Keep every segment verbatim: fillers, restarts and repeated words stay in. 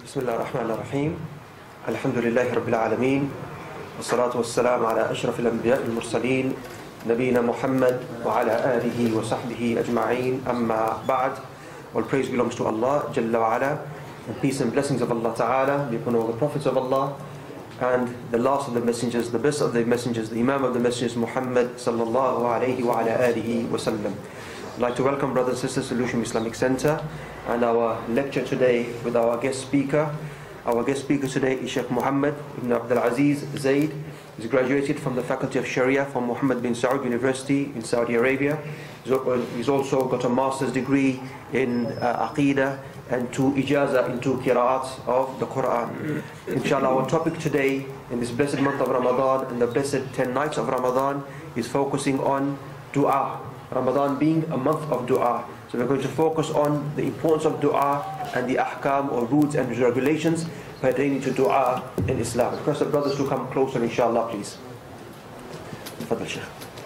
بسم الله الرحمن الرحيم. الحمد لله رب العالمين والصلاة والسلام على أشرف الأنبياء المرسلين نبينا محمد وعلى آله وصحبه أجمعين. أما بعد. All praise belongs to Allah Jalla wa Ala, and peace and blessings of Allah Ta'ala be upon all the prophets of Allah and the last of the messengers, the best of the messengers, the Imam of the messengers, Muhammad sallallahu alayhi wa ala alihi wa sallam. I'd like to welcome brothers and sisters to Lewisham Islamic Center and our lecture today with our guest speaker. Our guest speaker today is Sheikh Muhammed Ibn Abdul Aziz Zaid. He's graduated from the Faculty of Sharia from Muhammad bin Saud University in Saudi Arabia. He's also got a master's degree in uh, Aqidah and two ijazah in two qira'at of the Quran. Inshallah, our topic today in this blessed month of Ramadan and the blessed ten nights of Ramadan is focusing on dua. Ramadan being a month of dua. So we're going to focus on the importance of dua and the ahkam or rules and regulations pertaining to dua in Islam. Request the brothers to come closer, inshallah, please. Tafadhal, Sheikh.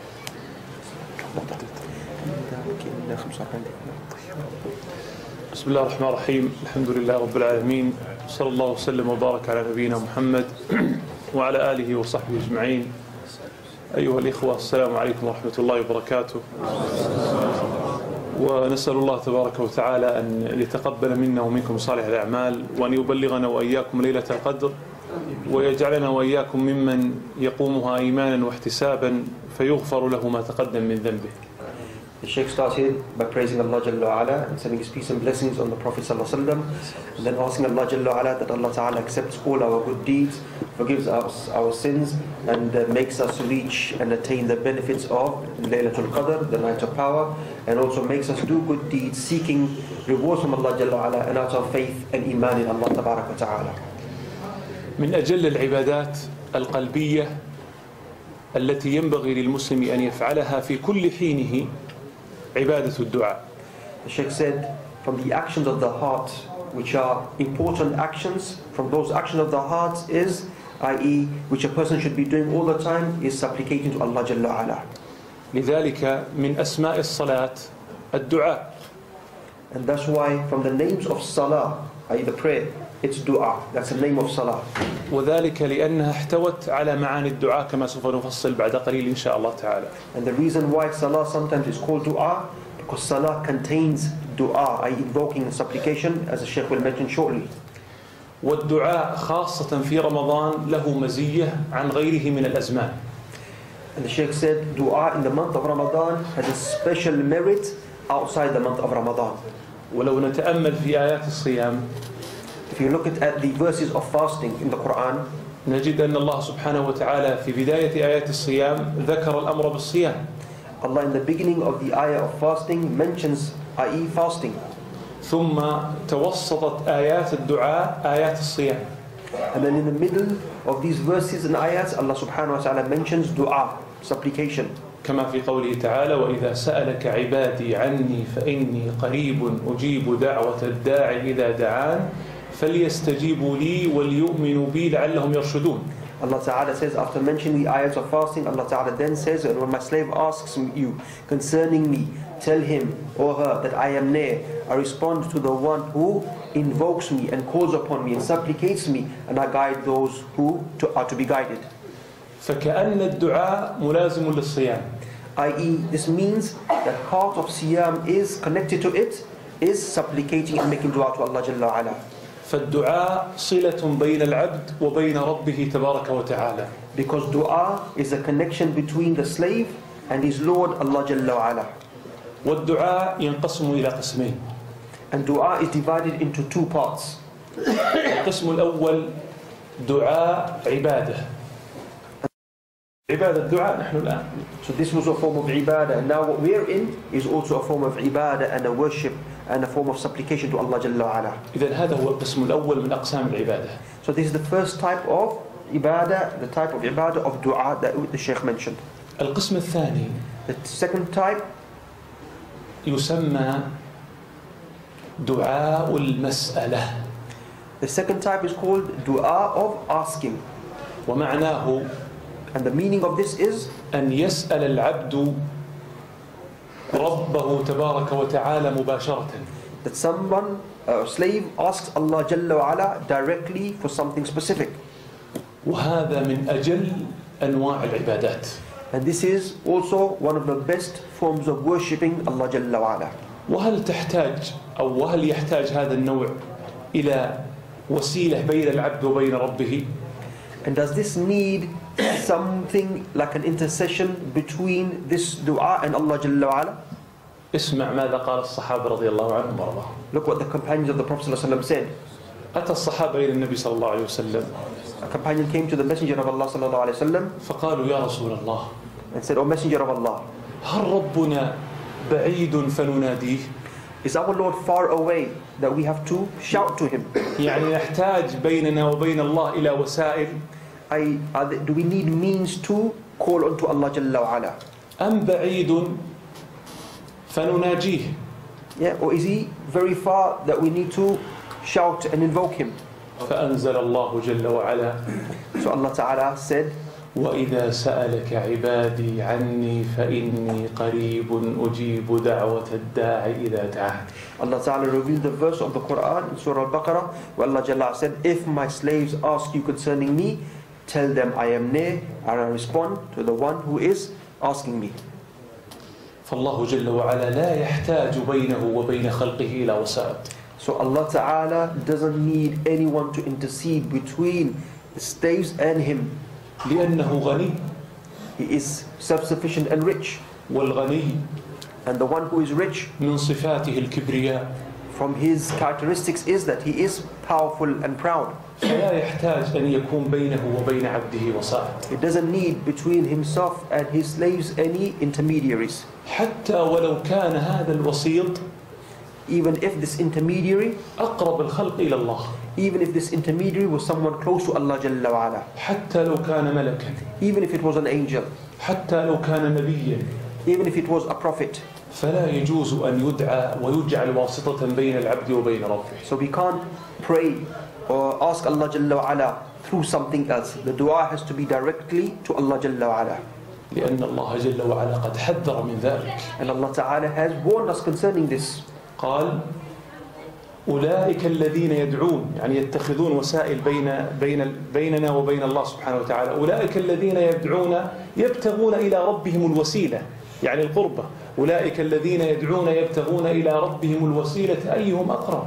بسم الله الرحمن الرحيم. الحمد لله رب العالمين، صلى الله وسلم وبارك على نبينا محمد وعلى آله وصحبه أجمعين. أيها الإخوة، السلام عليكم ورحمة الله وبركاته. ونسأل الله تبارك وتعالى أن يتقبل منا ومنكم صالح الأعمال، وأن يبلغنا وإياكم ليلة القدر، ويجعلنا وإياكم ممن يقومها إيمانا واحتسابا فيغفر له ما تقدم من ذنبه. The Sheikh started by praising Allah Jalla wa Ala and sending his peace and blessings on the Prophet Sallallahu Alaihi Wasallam, and then asking Allah Jalla wa Ala that Allah Ta'ala accepts all our good deeds, forgives us our sins, and uh, makes us reach and attain the benefits of Laylatul Qadr, the night of power, and also makes us do good deeds, seeking rewards from Allah Jalla wa Ala and out of faith and iman in Allah Tabarak wa Ta'ala. من أجل العبادات القلبية التي ينبغي للمسلم أن يفعلها في كل حينه عبادة الدعاء. The Sheikh said, from the actions of the heart, which are important actions, from those actions of the heart is, that is, which a person should be doing all the time, is supplicating to Allah Jalla wa Ala. لذلك من أسماء الصلاة الدعاء. And that's why from the names of salah, that is the prayer, it's dua. That's the name of salah. وذلك لأنها احتوت على معاني الدعاء كما سوف نفصل بعد قليل إن شاء الله تعالى. And the reason why salah sometimes is called dua, because salah contains dua, that is invoking and supplication, as the Sheikh will mention shortly. والدعاء خاصة في رمضان له مزية عن غيره من الأزمان. And the Sheikh said dua in the month of Ramadan has a special merit outside the month of Ramadan. ولو نتأمل في آيات الصيام، if you look at, at the verses of fasting in the Quran, نجد أن الله سبحانه وتعالى في بداية آيات الصيام ذكر الأمر بالصيام. Allah in the beginning of the ayah of fasting mentions, that is fasting. ثم توسطت آيات الدعاء آيات الصيام. And then in the middle of these verses and ayats, Allah subhanahu wa ta'ala mentions dua, supplication. كما في قوله تعالى: وإذا سألك عبادي عني فإني قريب أجيب دعوة الداعي إذا دعان فليستجيبوا لي وليؤمنوا بي لعلهم يرشدون. Allah Ta'ala says, after mentioning the ayats of fasting, Allah Ta'ala then says, and when my slave asks you concerning me, tell him or her that I am near. I respond to the one who invokes me and calls upon me and supplicates me, and I guide those who to, are to be guided. فكأن الدعاء ملازم للصيام. that is, this means that part of siyam is connected to it, is supplicating and making dua to Allah Jalla wa Ala. فالدعاء صلة بين العبد وبين ربه تبارك وتعالى. Because dua is a connection between the slave and his Lord Allah Jalla wa Ala. والدعاء ينقسم إلى قسمين. And dua is divided into two parts. القسم الأول دعاء عبادة. عبادة الدعاء نحن الآن. So this was a form of ibadah, and now what we are in is also a form of ibadah and a worship and a form of supplication to Allah Jalla wa Ala. إذن هذا هو القسم الأول من أقسام العبادة. So this is the first type of ibadah, the type of ibadah of dua that the Sheikh mentioned. القسم الثاني. The second type يسمى دعاء المسألة. The second type is called dua of asking. ومعناه And the meaning of this is أن يسأل العبد ربه تبارك وتعالى مباشرة. that someone, a slave, asks Allah Jalla wa Ala directly for something specific. وهذا من أجل أنواع العبادات. And this is also one of the best forms of worshipping Allah Jalla wa Ala. وهل تحتاج أو وهل يحتاج هذا النوع إلى وسيلة بين العبد وبين ربه؟ And does this need something like an intercession between this dua and Allah Jalla wa Ala? اسمع ماذا قال الصحابة رضي الله عنهم وارضاهم. Look what the companions of the Prophet ﷺ said. أتى الصحابة إلى النبي صلى الله عليه وسلم. A companion came to the Messenger of Allah صلى الله عليه وسلم فقالوا يا رسول الله. And said, O Messenger of Allah, هل ربنا بعيد فنناديه؟ Is our Lord far away that we have to shout to Him? يعني نحتاج بيننا وبين الله إلى وسائل. I, are there, do we need means to call unto Allah Jalla wa Ala? أم بعيد فنناجيه؟ Yeah, or is He very far that we need to shout and invoke Him? فأنزل الله جل وعلا. So Allah Ta'ala said, وإذا سألك عبادي عني فإني قريب أجيب دعوة الداعي إذا دعان. Allah Ta'ala revealed the verse of the Quran in Surah Al-Baqarah where Allah Jalla said, if my slaves ask you concerning me, tell them I am near and I respond to the one who is asking me. فالله جل وعلا لا يحتاج بينه وبين خلقه إلى وسائط. So Allah Ta'ala doesn't need anyone to intercede between the slaves and Him. لأنه غني. He is self-sufficient and rich. والغني And the one who is rich, من صفاته الكبرياء. from his characteristics is that he is powerful and proud. فلا يحتاج أن يكون بينه وبين عبده وسائط. He doesn't need between himself and his slaves any intermediaries. حتى ولو كان هذا الوسيط Even if this intermediary, أقرب الخلق إلى الله. even if this intermediary was someone close to Allah Jalla wa Ala. حتى لو كان ملكا. Even if it was an angel. حتى لو كان نبيا. Even if it was a prophet. فلا يجوز أن يدعى ويجعل واسطة بين العبد وبين ربه. So we can't pray or ask Allah Jalla wa Ala through something else. The dua has to be directly to Allah Jalla wa Ala. لأن الله جل وعلا قد حذر من ذلك. And Allah Ta'ala has warned us concerning this. قال أولئك الذين يدعون يعني يتخذون وسائل بين بين بيننا وبين الله سبحانه وتعالى. أولئك الذين يدعون يبتغون إلى ربهم الوسيلة يعني القربة. أولئك الذين يدعون يبتغون إلى ربهم الوسيلة أيهم أقرب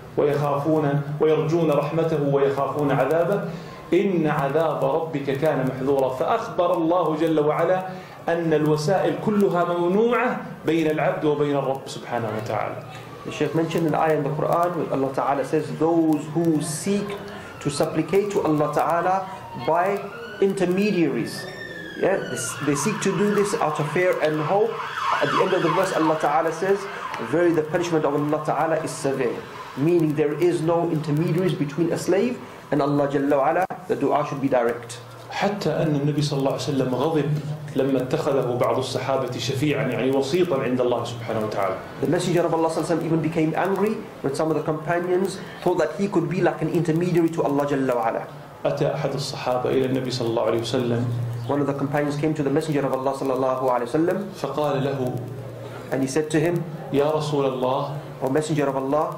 ويخافون ويرجون رحمته ويخافون عذابه إن عذاب ربك كان محذورا. فأخبر الله جل وعلا أن الوسائل كلها ممنوعة بين العبد وبين الرب سبحانه وتعالى. The Sheikh mentioned an ayah in the Quran where Allah Ta'ala says those who seek to supplicate to Allah Ta'ala by intermediaries. Yeah, they seek to do this out of fear and hope. At the end of the verse Allah Ta'ala says, very the punishment of Allah Ta'ala is severe. Meaning there is no intermediaries between a slave and Allah Jalla wa Ala. The dua should be direct. حتى أن النبي صلى الله عليه وسلم غضب لما اتخذه بعض الصحابة شفيعا يعني وسيطا عند الله سبحانه وتعالى. The Messenger of Allah صلى الله عليه وسلم even became angry when some of the companions thought that he could be like an intermediary to Allah Jalla wa Ala. أتى أحد الصحابة إلى النبي صلى الله عليه وسلم. One of the companions came to the Messenger of Allah صلى الله عليه وسلم. فقال له. And he said to him, يا رسول الله. O Messenger of Allah.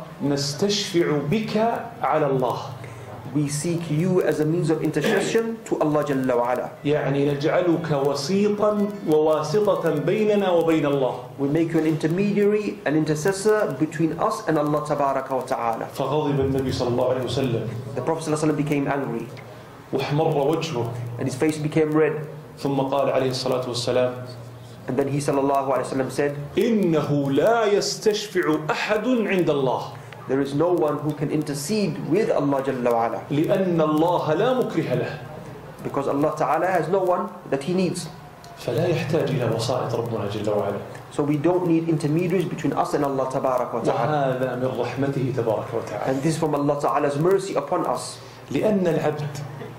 نستشفع بك على الله. We seek you as a means of intercession to Allah Jalla wa Ala. يعني نجعلك وسيطا وواسطة بيننا وبين الله. We make you an intermediary, an intercessor between us and Allah Tabaraka wa Ta'ala. فغضب النبي صلى الله عليه وسلم. The Prophet صلى الله عليه وسلم became angry. واحمر وجهه. And his face became red. ثم قال عليه الصلاة والسلام. And then he صلى الله عليه وسلم said, إنه لا يستشفع أحد عند الله. There is no one who can intercede with Allah Jalla wa Ala. لأن الله لا مكره له. Because Allah Ta'ala has no one that He needs. فلا يحتاج إلى وسائط ربنا جل وعلا. So we don't need intermediaries between us and Allah Tabaraka wa Ta'ala. وهذا من رحمته تبارك وتعالى. And this is from Allah Ta'ala's mercy upon us. لأن العبد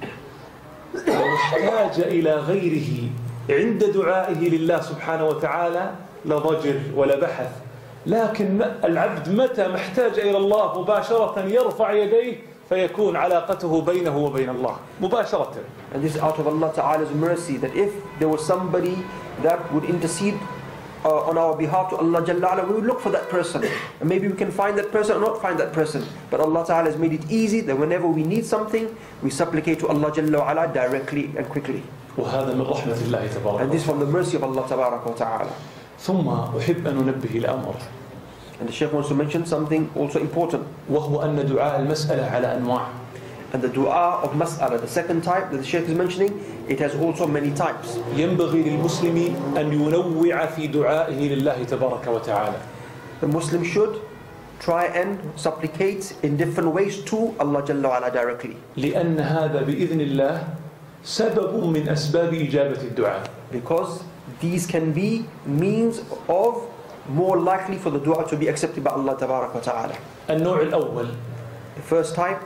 لو احتاج إلى غيره عند دعائه لله سبحانه وتعالى لضجر ولا بحث. لكن العبد متى محتاج إلى الله مباشرة يرفع يديه فيكون علاقته بينه وبين الله مباشرة. And this is out of Allah Ta'ala's mercy that if there was somebody that would intercede uh, on our behalf to Allah Jalla Ala, we would look for that person. And maybe we can find that person or not find that person. But Allah Ta'ala has made it easy that whenever we need something, we supplicate to Allah Jalla Ala directly and quickly. وهذا من رحمة الله تبارك. And this is from the mercy of Allah Tabaraka wa Ta'ala. ثم أحب أن أنبه إلى أمر. And the Sheikh wants to mention something also important. وهو أن دعاء المسألة على أنواع. And the dua of mas'ala, the second type that the Sheikh is mentioning, it has also many types. ينبغي للمسلم أن ينوع في دعائه لله تبارك وتعالى. The Muslim should try and supplicate in different ways to Allah Jalla wa Ala directly. لأن هذا بإذن الله سبب من أسباب إجابة الدعاء. Because these can be means of more likely for the dua to be accepted by Allah Tabaraka wa Ta'ala. النوع الأول The first type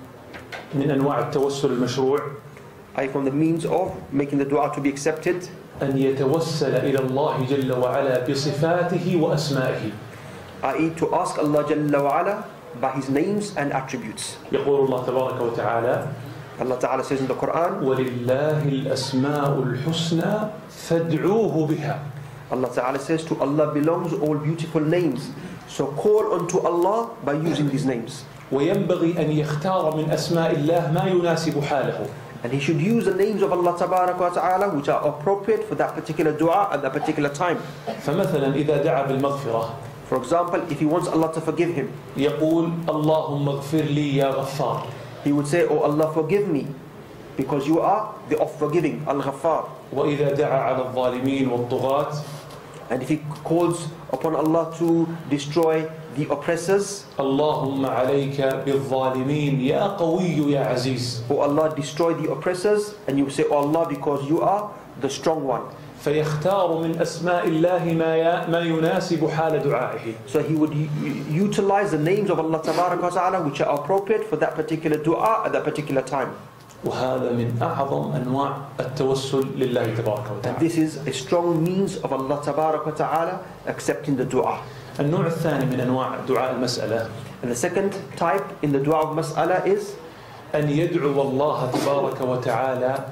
من أنواع التوسل المشروع I from the means of making the dua to be accepted أن يتوسل إلى الله جل وعلا بصفاته وأسمائه. that is to ask Allah Jalla wa Ala by His names and attributes. يقول الله تبارك وتعالى Allah Ta'ala says in the Quran, وَلِلَّهِ الْأَسْمَاءُ الْحُسْنَى فَادْعُوهُ بِهَا. Allah Ta'ala says to Allah belongs all beautiful names. So call unto Allah by using these names. وينبغي أن يختار من أسماء الله ما يناسب حاله. And he should use the names of Allah Tabaraka wa Ta'ala which are appropriate for that particular dua at that particular time. فمثلا إذا دعا بالمغفرة For example, if he wants Allah to forgive him, يقول اللهم اغفر لي يا غفار. he would say, Oh Allah, forgive me, because you are the oft-forgiving, Al-Ghaffar. وإذا دعا على الظالمين والطغاة And if he calls upon Allah to destroy the oppressors, اللهم عليك بالظالمين يا قوي يا عزيز. Oh Allah, destroy the oppressors, and you say, Oh Allah, because you are the strong one. فيختار من أسماء الله ما ما يناسب حال دعائه. So he would utilize the names of Allah Tabaraka wa Ta'ala which are appropriate for that particular dua at that particular time. وهذا من أعظم أنواع التوسل لله تبارك And وتعالى. this is a strong means of Allah Tabaraka wa Ta'ala accepting the dua. النوع الثاني من أنواع دعاء المسألة And the second type in the dua of mas'ala is أن يدعو الله تبارك وتعالى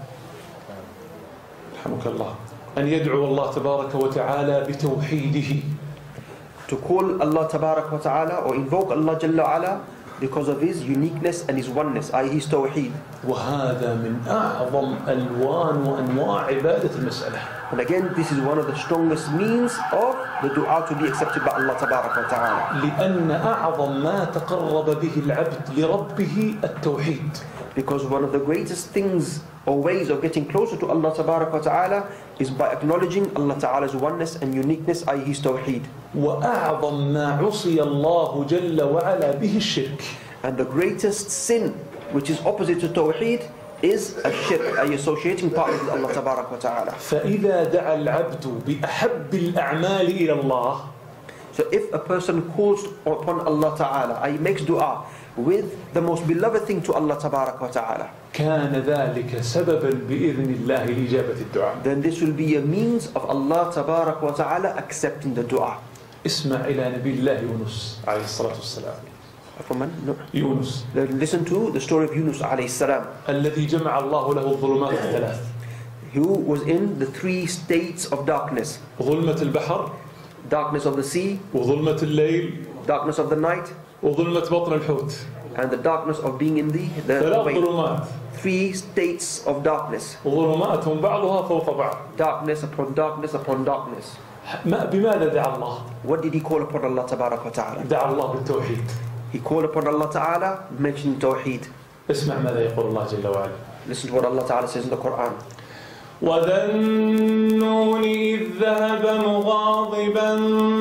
رحمك الله أن يدعو الله تبارك وتعالى بتوحيده. to call Allah Tabaraka wa Ta'ala or invoke Allah Jalla wa Ala because of His uniqueness and His oneness, that is His tawheed. وهذا من أعظم ألوان وأنواع عبادة المسألة. And again, this is one of the strongest means of the dua to be accepted by Allah Tabaraka wa Ta'ala. لأن أعظم ما تقرب به العبد لربه التوحيد. Because one of the greatest things or ways of getting closer to Allah Tabaraka wa Ta'ala is by acknowledging Allah Ta'ala's oneness and uniqueness, that is His tawheed. وأعظم ما عصي الله جل وعلا به الشرك. And the greatest sin which is opposite to tawheed is a shirk, a associating partner with Allah Tabaraka wa Ta'ala. فإذا دعا العبد بأحب الأعمال إلى الله So if a person calls upon Allah Ta'ala, he makes dua with the most beloved thing to Allah Tabaraka wa Ta'ala, كان ذلك سببا بإذن الله لإجابة الدعاء. then this will be a means of Allah Tabaraka wa Ta'ala accepting the dua. اسمع إلى نبي الله يونس عليه الصلاة والسلام. From man? No. يونس Listen to the story of Yunus alayhi salam, الذي جمع الله له الظلمات الثلاث. who was in the three states of darkness: ظلمة البحر darkness of the sea, وظلمة الليل darkness of the night, وظلمة بطن الحوت. and the darkness of being in the, the ثلاث whale. ظلمات. Three states of darkness, وظلماتهم بعضها فوق بعض. darkness upon darkness upon darkness. ما بماذا دعا الله؟ What did he call upon Allah Tabaraka wa Ta'ala? دعا الله بالتوحيد. He called upon Allah Ta'ala mentioning tawheed. اسمع ماذا يقول الله جل وعلا. Listen to what Allah Ta'ala says in the Quran. وذا النون إذ ذهب مغاضبا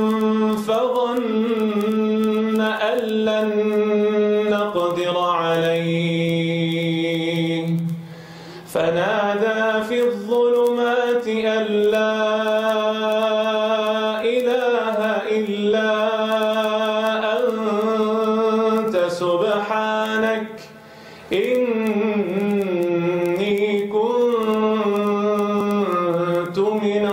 فظن أن لن نقدر عليه فنادى في الظلمات أن لا إله إلا أنت سبحانك إني كنت من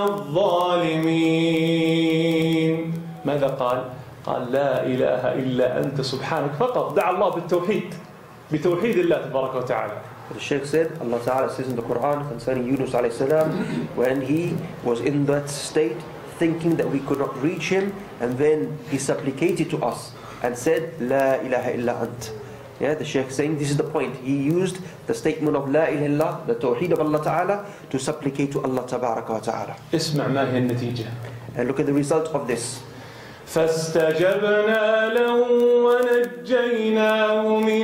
الظالمين. ماذا قال؟ قال لا إله إلا أنت سبحانك فقط. دعا الله بالتوحيد بتوحيد الله تبارك وتعالى. The Sheikh said, Allah Ta'ala says in the Quran concerning Yunus alayhi salam, when he was in that state, thinking that we could not reach him, and then he supplicated to us and said, La ilaha illa ant. Yeah, the Sheikh saying this is the point. He used the statement of La ilaha illallah, the Tawheed of Allah Ta'ala, to supplicate to Allah Tabaraka wa Ta'ala. اسمع ما هي النتيجة. And look at the result of this. فاستجبنا له ونجيناه من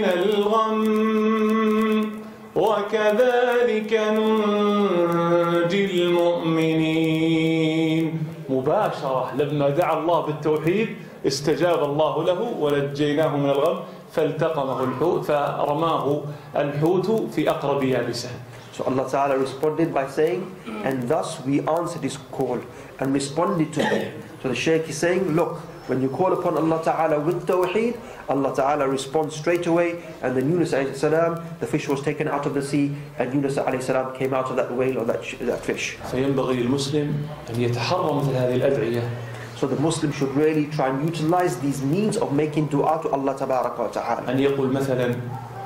الغم وكذلك ننجي المؤمنين. مباشرة لما دعا الله بالتوحيد استجاب الله له ونجيناه من الغم فالتقمه الحوت فرماه الحوت في أقرب يابسة. So Allah Ta'ala responded by saying, and thus we answered his call and responded to him. So the Shaykh is saying, look, when you call upon Allah Ta'ala with Tawheed, Allah Ta'ala responds straight away, and then Yunus alayhi salam, the fish was taken out of the sea, and Yunus alayhi salam came out of that whale or that, that fish. فينبغي للمسلم أن يتحرى مثل هذه الأدعية. So the Muslim should really try and utilize these means of making dua to Allah Tabaraka wa Ta'ala. أن يقول مثلا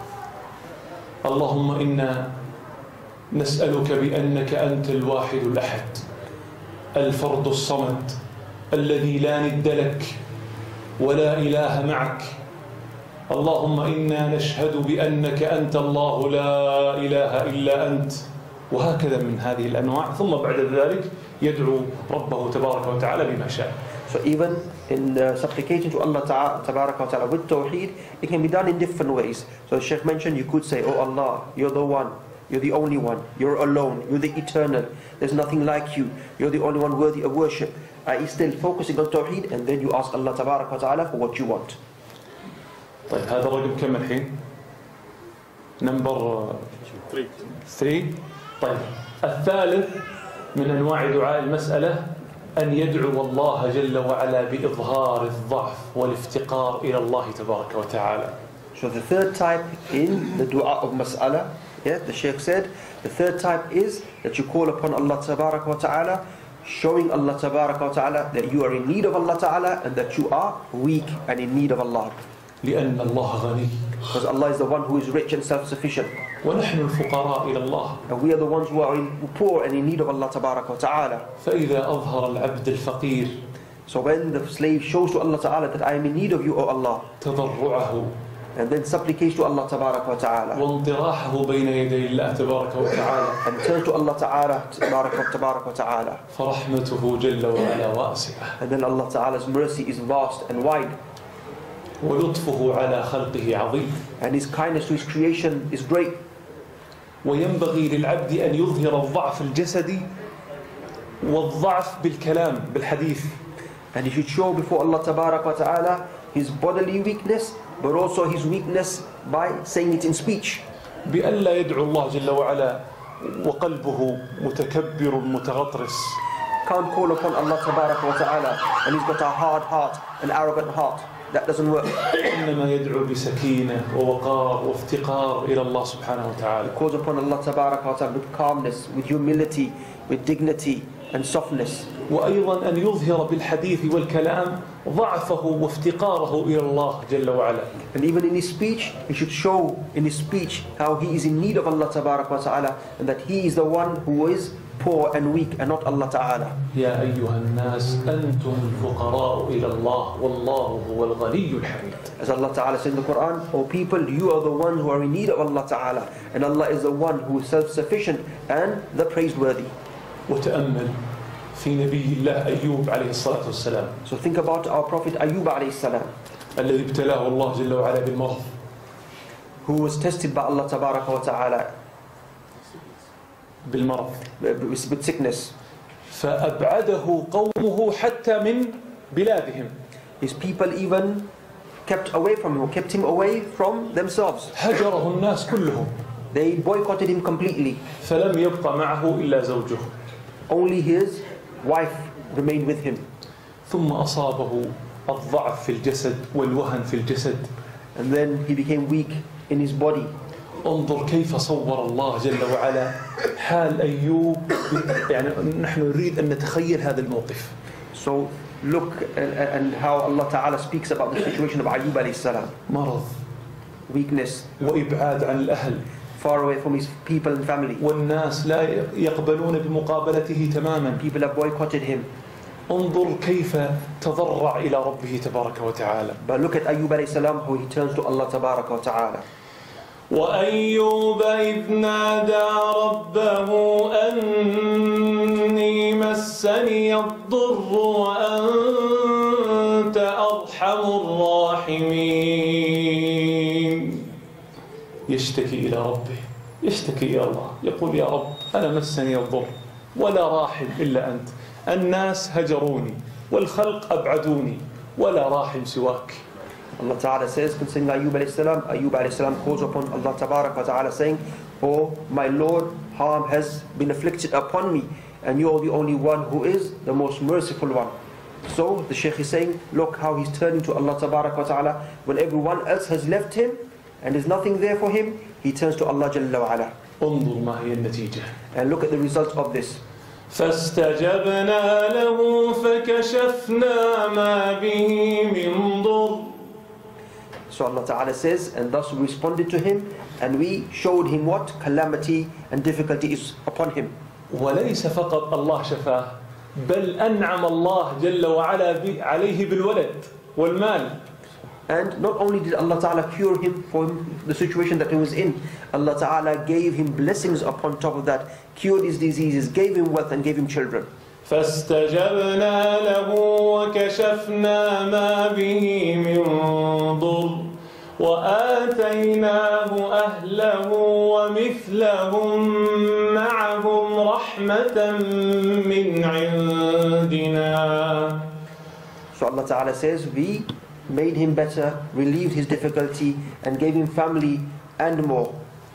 اللهم إنا نسألك بأنك أنت الواحد الأحد الفرد الصمد الذي لا ند لك ولا إله معك اللهم إنا نشهد بأنك أنت الله لا إله إلا أنت وهكذا من هذه الأنواع ثم بعد ذلك يدعو ربه تبارك وتعالى بما شاء. So even in uh, supplicating to Allah Tabaraka wa Ta'ala with Tawheed, it can be done in different ways. So the Sheikh mentioned you could say, oh Allah, you're the one, you're the only one, you're alone, you're the eternal, there's nothing like you, you're the only one worthy of worship. Uh, he's still focusing on Tawheed, and then you ask Allah Tabaraka wa Ta'ala for what you want. طيب هذا الرقم كم الحين؟ نمبر ثلاثة. طيب الثالث من أنواع دعاء المسألة أن يدعو الله جل وعلا بإظهار الضعف والافتقار إلى الله تبارك وتعالى. So the third type in the dua of mas'ala, yeah, the Shaykh said, the third type is that you call upon Allah Tabaraka wa Ta'ala, showing Allah Tabaraka wa Ta'ala that you are in need of Allah Ta'ala and that you are weak and in need of Allah. لأن الله غني. Because Allah is the one who is rich and self-sufficient. ونحن الفقراء إلى الله. And we are the ones who are in, poor and in need of Allah Tabaraka wa Ta'ala. فإذا أظهر العبد الفقير. So when the slave shows to Allah Ta'ala that I am in need of you, O Allah, تضرعه. and then supplicates to Allah Tabaraka wa Ta'ala, وانطراحه بين يدي الله تبارك وتعالى. and turn to Allah Ta'ala Tabaraka wa Ta'ala. فرحمته جل وعلا واسعة. And then Allah Ta'ala's mercy is vast and wide. ولطفه على خلقه عظيم. And his kindness to his creation is great. وينبغي للعبد أن يظهر الضعف الجسدي والضعف بالكلام بالحديث. And he should show before Allah Tabaraka wa Ta'ala his bodily weakness, but also his weakness by saying it in speech. بألا يدعو الله جل وعلا وقلبه متكبر متغطرس. Can't call upon Allah Tabaraka wa Ta'ala and he's got a hard heart, an arrogant heart. That doesn't work. إنما يدعو بسكينة ووقار وافتقار إلى الله سبحانه وتعالى. He calls upon Allah Tabaraka wa Ta'ala with calmness, with humility, with dignity and softness. وأيضا أن يظهر بالحديث والكلام ضعفه وافتقاره إلى الله جل وعلا. And even in his speech, he should show in his speech how he is in need of Allah Tabaraka wa Ta'ala and that he is the one who is poor and weak and not Allah Ta'ala. يا أيها الناس أنتم الفقراء إلى الله والله هو الغني الحميد. As Allah Ta'ala said in the Quran, O people, you are the one who are in need of Allah Ta'ala, and Allah is the one who is self-sufficient and the praiseworthy. وتأمل في نبي الله أيوب عليه الصلاة والسلام. So think about our Prophet Ayyub alayhi salam, الذي ابتلاه الله جل وعلا بالمرض. who was tested by Allah Tabaraka wa Ta'ala بالمرض. with sickness. فأبعده قومه حتى من بلادهم. His people even kept away from him, kept him away from themselves. هجره الناس كلهم. They boycotted him completely. فلم يبق معه إلا زوجه. Only his wife remained with him. ثم أصابه الضعف في الجسد والوهن في الجسد. And then he became weak in his body. انظر كيف صور الله جل وعلا حال أيوب. يعني نحن نريد أن نتخيل هذا الموقف. So look and, and how Allah Ta'ala speaks about the situation of Ayyub alayhi salam. مرض. Weakness. وإبعاد عن الأهل. Far away from his people and family. والناس لا يقبلون بمقابلته تماما. People have boycotted him. انظر كيف تضرع إلى ربه تبارك وتعالى. But look at Ayyub alayhi salam, how he turns to Allah tabaraka wa ta'ala. وأيوب إذ نادى ربه أني مسني الضر وأنت أرحم الراحمين. يشتكي إلى ربه، يشتكي إلى الله، يقول يا رب أنا مسني الضر ولا راحم إلا أنت، الناس هجروني والخلق أبعدوني ولا راحم سواك. Allah Ta'ala says concerning Ayyub alayhi salam, Ayyub alayhi salam calls upon Allah Tabarak wa Ta'ala saying, oh my Lord, harm has been afflicted upon me and you are the only one who is the most merciful one. So the Sheikh is saying, look how he's turning to Allah Tabarak wa Ta'ala when everyone else has left him and there's nothing there for him, he turns to Allah Jalla wa Ala. انظر ما هي النتيجة. And look at the results of this. فاستجبنا له فكشفنا ما به من ضر. So Allah Ta'ala says, and thus we responded to him and we showed him what calamity and difficulty is upon him. وليس فقط الله شفاه بل أنعم الله جل وعلا عليه بالولد والمال. And not only did Allah Ta'ala cure him from the situation that he was in, Allah Ta'ala gave him blessings upon top of that, cured his diseases, gave him wealth and gave him children. فاستجبنا له وكشفنا ما به من ضر وآتيناه أهله ومثلهم معهم رحمة من عندنا. So Allah Ta'ala says, we made him better, relieved his difficulty and gave him family and more.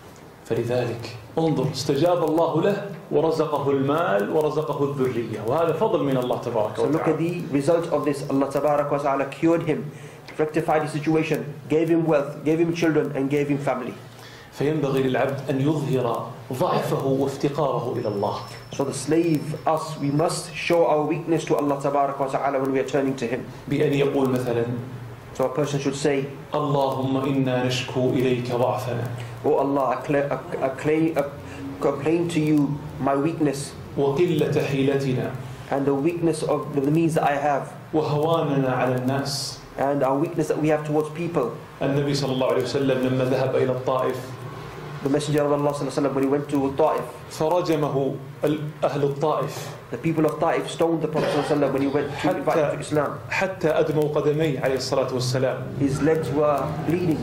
فلذلك انظر استجاب الله له ورزقه المال ورزقه الذرية وهذا فضل من الله تبارك وتعالى. So look at the result of this. Allah Tabarak wa Ta'ala cured him, rectified his situation, gave him wealth, gave him children and gave him family. فينبغي للعبد أن يظهر ضعفه وافتقاره إلى الله. So the slave, us, we must show our weakness to Allah Tabarak wa Ta'ala when we are turning to him. بأن يقول مثلا So a person should say, اللهم إنا نشكو إليك ضعفنا. Oh Allah, I, cla- I, I, claim, I complain to you my weakness وقلة حيلتنا. and the weakness of the means that I have وهواننا على الناس. and our weakness that we have towards people. النبي صلى الله عليه وسلم لما ذهب إلى الطائف The Messenger of Allah sallallahu alaihi wasallam, when he went to Ta'if, فرجمه أهل الطائف the people of Ta'if stoned the Prophet sallallahu alaihi wasallam when he went to invite him to Islam. حتى أدموا قدميه عليه الصلاة والسلام. His legs were bleeding.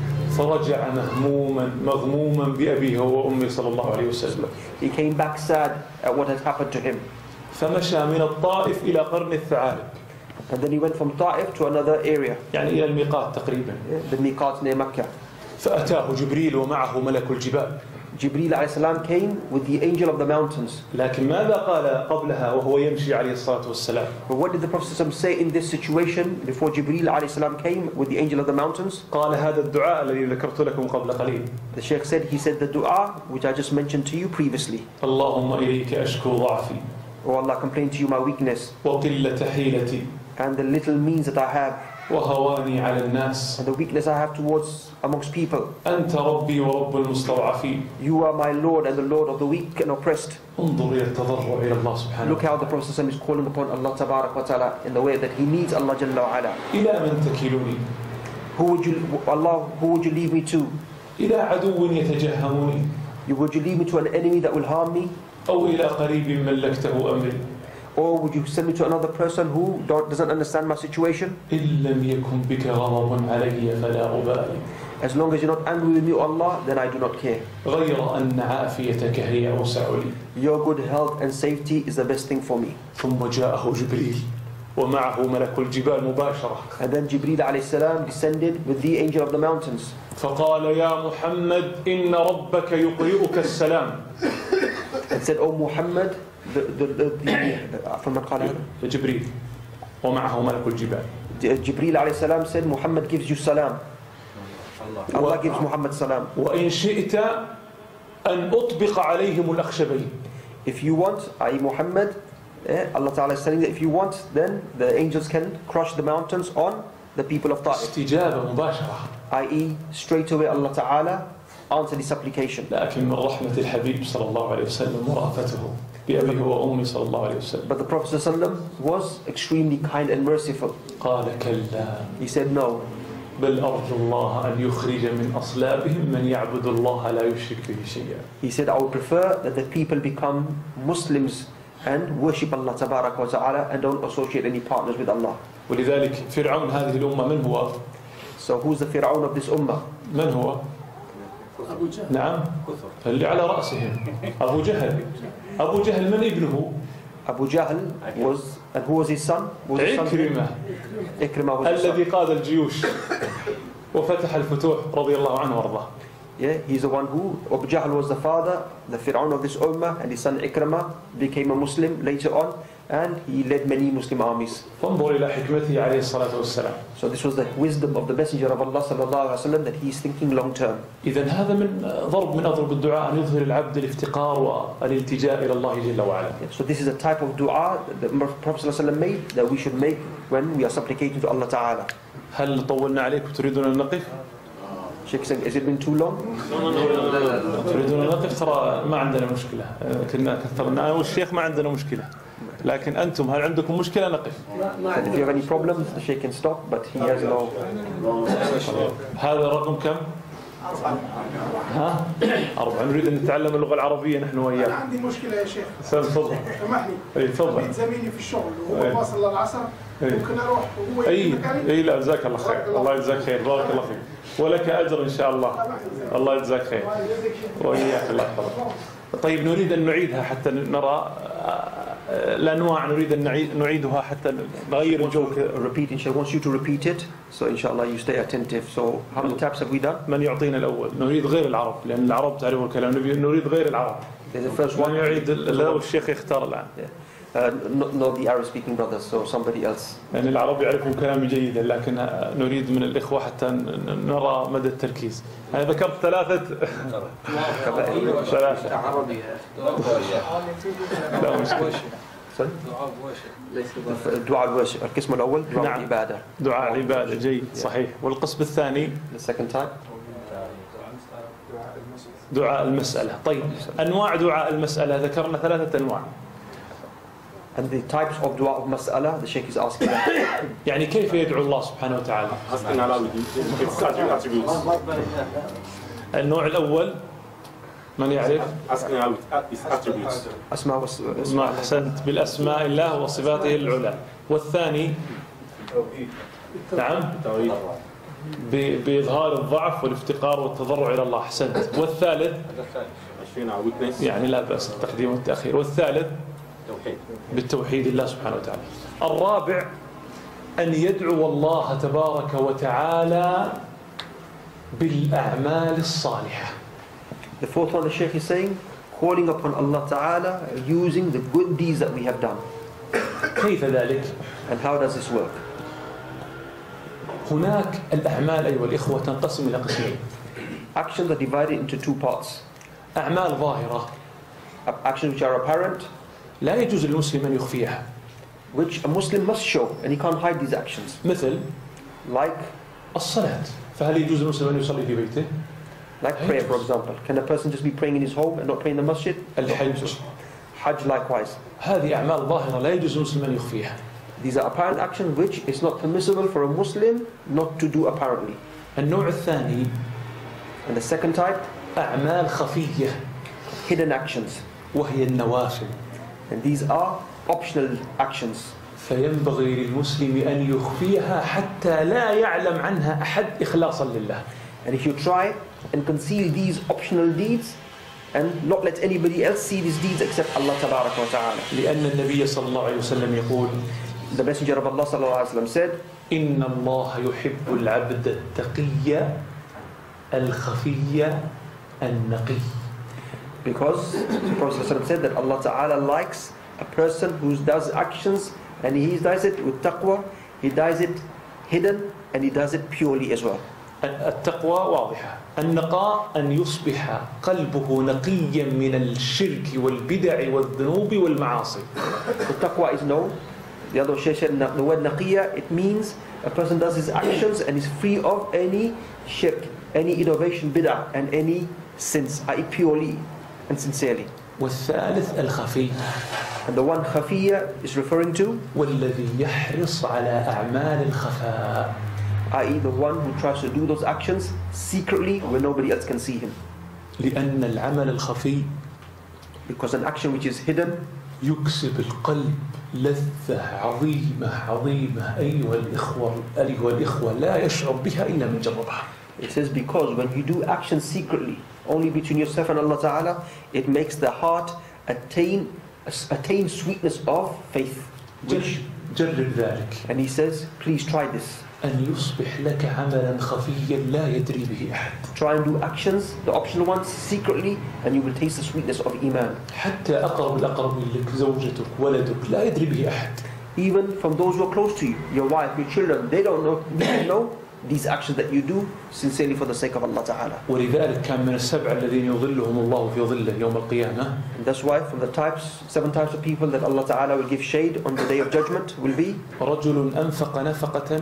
فرجع مهموما مغموما بأبيه وأمه صلى الله عليه وسلم. He came back sad at what had happened to him. فمشى من الطائف إلى قرن الثعالب. And then he went from Ta'if to another area, يعني إلى الميقات تقريبا. the miqat near Mecca. فأتاه جبريل ومعه ملك الجبال. Jibreel alayhi salam came with the angel of the mountains. لكن ماذا قال قبلها وهو يمشي عليه الصلاة والسلام؟ But what did the Prophet ﷺ say in this situation before Jibreel alayhi salam came with the angel of the mountains? قال هذا الدعاء الذي ذكرت لكم قبل قليل. The Sheikh said, he said the dua which I just mentioned to you previously. اللهم إليك أشكو ضعفي. Oh Allah, I complain to you my weakness وقلة حيلتي. and the little means that I have وهواني على الناس. and the weakness I have towards amongst people. أنت ربي ورب المستضعفين. You are my Lord and the Lord of the weak and oppressed. انظر إلى التضرع إلى الله سبحانه. Look how the Prophet ﷺ is calling upon Allah Tabarak wa Ta'ala in the way that he needs Allah Jalla wa Ala. إلى من تكلني؟ Who would you, Allah, who would you leave me to? إلى عدو يتجهمني. You, would you leave me to an enemy that will harm me? أو إلى قريب ملكته أمري. Or would you send me to another person who don't, doesn't understand my situation? إن لم يكن بك غضب علي فلا أبالي. As long as you're not angry with me, Allah, then I do not care. غير أن عافيتك هي أوسع لي. Your good health and safety is the best thing for me. ثم جاءه جبريل ومعه ملك الجبال مباشرة. And then Jibreel alayhi salam descended with the angel of the mountains. فقال يا محمد إن ربك يقرئك السلام. And said, Oh Muhammad, the, the, the, the, from the Quran, جبريل ومعه ملك الجبال. Jibreel alayhi salam said, Muhammad gives you salam. Allah gives Muhammad salam. وإن شئت أن أطبق عليهم الأخشبين. If you want, that is Muhammad, eh, Allah Ta'ala is telling that if you want, then the angels can crush the mountains on the people of Ta'if. استجابة مباشرة. that is straight away Allah Ta'ala answered his supplication. لكن من رحمة الحبيب صلى الله عليه وسلم ورأفته. بأبي وأمي صلى الله عليه وسلم. But the Prophet ﷺ was extremely kind and merciful. قال كلا. He said no. بل أرجو الله أن يخرج من أصلابهم من يعبد الله لا يشرك به شيئا. He said, I would prefer that the people become Muslims and worship Allah tabarak wa ta'ala and don't associate any partners with Allah. ولذلك فرعون هذه الأمة من هو؟ So who's the Fir'aun of this ummah? من هو؟ أبو جهل. نعم اللي على رأسهم أبو جهل. أبو جهل من ابنه؟ Abu Jahl was, and who was his son? Was his son? عكرمة. Ikrimah was his son. الذي قاد الجيوش وفتح الفتوح رضي الله عنه وارضاه. Yeah, he's the one who, Abu Jahl was the father, the Fir'aun of this ummah, and his son Ikrimah became a Muslim later on, and he led many Muslim armies. فانظر إلى حكمته عليه الصلاة والسلام. So this was the wisdom of the Messenger of Allah sallallahu alaihi wasallam, that he is thinking long term. إذن هذا من ضرب من أضرب الدعاء أن يظهر العبد الافتقار والالتجاء إلى الله جل وعلا. Yeah, so this is a type of dua that the Prophet sallallahu alaihi wasallam made that we should make when we are supplicating to Allah Ta'ala. هل طولنا عليك وتريدون أن نقف؟ Sheikh said, has it been too long? تريدون أن نقف؟ ترى ما عندنا مشكلة. كنا كثرنا أنا والشيخ ما عندنا مشكلة. لكن أنتم هل عندكم مشكلة نقف؟ And if you have any problems, the Sheikh can stop, but he has no. هذا رقم كم؟ ها؟ أربعة. نريد أن نتعلم اللغة العربية نحن وياك. عندي مشكلة يا شيخ. تفضل. سامحني. اي تفضل. بيت زميلي في الشغل وهو واصل للعصر ممكن أروح وهو اي مكاني؟ اي لا جزاك الله خير. الله يجزاك خير. بارك الله فيك. ولك أجر إن شاء الله. الله يجزاك خير. وإياك الله يحفظك. طيب نريد أن نعيدها حتى نرى الأنواع. نريد أن نعيدها حتى نغير الجو. Repeat, inshallah. Wants you to repeat it, so inshallah you stay attentive. So how many taps have we done? من يعطينا الأول؟ نريد غير العرب لأن العرب تعرفوا الكلام. نريد غير العرب. There's the first من one. يعيد الأول الشيخ يختار الآن. Uh, not, not the Arab speaking brothers, so somebody else. لأن يعني العرب يعرفون كلامي جيدا لكن نريد من الإخوة حتى نرى مدى التركيز. أنا ذكرت ثلاثة ثلاثة عربي لا مشكلة. دعاء الواشي القسم الأول دعاء نعم. العبادة. دعاء العبادة جيد صحيح. والقسم الثاني The second type. دعاء المسألة. طيب أنواع دعاء المسألة ذكرنا ثلاثة أنواع. And the types of dua of mas'ala, the Sheikh is asking that. يعني كيف يدعو الله سبحانه وتعالى؟ النوع الأول من يعرف؟ أسماء ما أحسنت بالأسماء الله وصفاته العلى. والثاني نعم بإظهار الضعف والافتقار والتضرع إلى الله. أحسنت. والثالث يعني لا بأس التقديم والتأخير. والثالث بالتوحيد الله سبحانه وتعالى. الرابع أن يدعو الله تبارك وتعالى بالأعمال الصالحة. The fourth one the Sheikh is saying, calling upon Allah Ta'ala using the good deeds that we have done. كيف ذلك؟ And how does this work? هناك الأعمال أيها الإخوة تنقسم إلى قسمين. Actions are divided into two parts. أعمال ظاهرة Actions which are apparent, لا يجوز للمسلم أن يخفيها. which a Muslim must show, and he can't hide these actions. مثل Like, الصلاة. فهل يجوز للمسلم أن يصلي في بيته؟ like prayer, for example. Can a person just be praying in his home and not praying in the masjid? الحج. Hajj likewise. هذه أعمال ظاهرة لا يجوز للمسلم أن يخفيها. These are apparent actions which is not permissible for a Muslim not to do apparently. النوع الثاني And the second type, أعمال خفية hidden actions. وهي النوافل. And these are optional actions. فينبغي للمسلم أن يخفيها حتى لا يعلم عنها أحد إخلاصا لله. And if you try and conceal these optional deeds and not let anybody else see these deeds except Allah Tabarak wa Ta'ala. لأن النبي صلى الله عليه وسلم يقول The Messenger of Allah sallallahu alaihi wasallam said, إن الله يحب العبد التقي الخفي النقي. because the Prophet ﷺ said that Allah Ta'ala likes a person who does actions and he does it with taqwa, he does it hidden and he does it purely as well. التقوى واضحة. النقاء أن يصبح قلبه نقيا من الشرك والبدع والذنوب والمعاصي. The taqwa is known. The other Shaykh said the word naqiya, it means a person does his actions and is free of any shirk, any innovation, bid'ah and any sins, that is purely and sincerely. والثالث الخفي. And the one خفية is referring to والذي يحرص على أعمال الخفاء. that is the one who tries to do those actions secretly where nobody else can see him. لأن العمل الخفي Because an action which is hidden يكسب القلب لذة عظيمة عظيمة أيها الإخوة أيها الإخوة لا يشعر بها إلا من جربها. It says because when you do actions secretly only between yourself and Allah Ta'ala, it makes the heart attain attain sweetness of faith. Which, جرب ذلك. and he says, please try this. أن يصبح لك عملا خفيا لا يدري به أحد. Try and do actions, the optional ones, secretly, and you will taste the sweetness of Iman. حتى أقرب الأقرب لك زوجتك ولدك لا يدري به أحد. Even from those who are close to you, your wife, your children, they don't know, they don't know these actions that you do sincerely for the sake of Allah Ta'ala. ولذلك كان من السبع الذين يظلهم الله في ظله يوم القيامة. And that's why from the types, seven types of people that Allah Ta'ala will give shade on the day of judgment will be رجل أنفق نفقة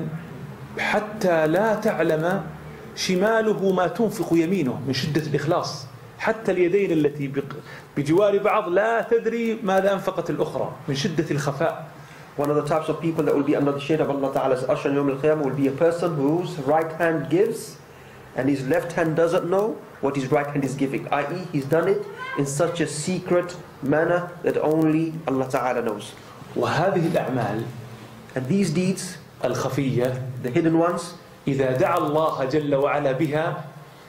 حتى لا تعلم شماله ما تنفق يمينه من شدة الإخلاص. حتى اليدين التي بجوار بعض لا تدري ماذا أنفقت الأخرى من شدة الخفاء. One of the types of people that will be under the shade of Allah Ta'ala's Arsh on Yawm al-Qiyamah will be a person whose right hand gives and his left hand doesn't know what his right hand is giving, that is he's done it in such a secret manner that only Allah Ta'ala knows. وهذه الأعمال And these deeds, الخفية the hidden ones, إذا دعا الله جل وعلا بها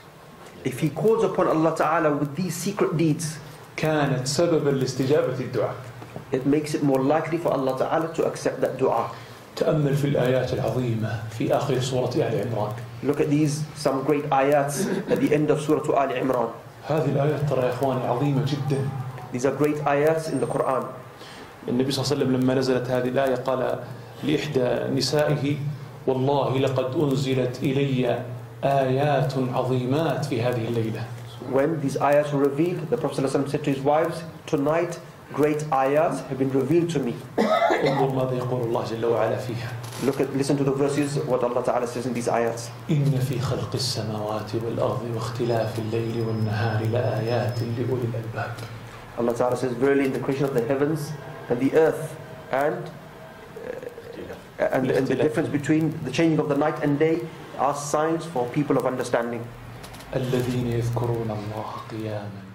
if he calls upon Allah Ta'ala with these secret deeds, كانت سببا لاستجابة الدعاء. it makes it more likely for Allah Ta'ala to accept that dua. تأمل في الآيات العظيمة في آخر سورة آل عمران. Look at these, some great ayats at the end of Surah Al Imran. هذه الآيات ترى يا إخواني عظيمة جدا. These are great ayats in the Quran. النبي صلى الله عليه وسلم لما نزلت هذه الآية قال لإحدى نسائه والله لقد أنزلت إلي آيات عظيمات في هذه الليلة. When these ayats were revealed, the Prophet ﷺ said to his wives, tonight great ayats have been revealed to me. انظر ماذا يقول الله جل وعلا فيها. Look at, listen to the verses, what Allah Ta'ala says in these ayats. إن في خلق السماوات والأرض واختلاف الليل والنهار لآيات لأولي الألباب. Allah Ta'ala says, verily in the creation of the heavens and the earth and uh, and, and the difference between the changing of the night and day are signs for people of understanding. الذين يذكرون الله قياما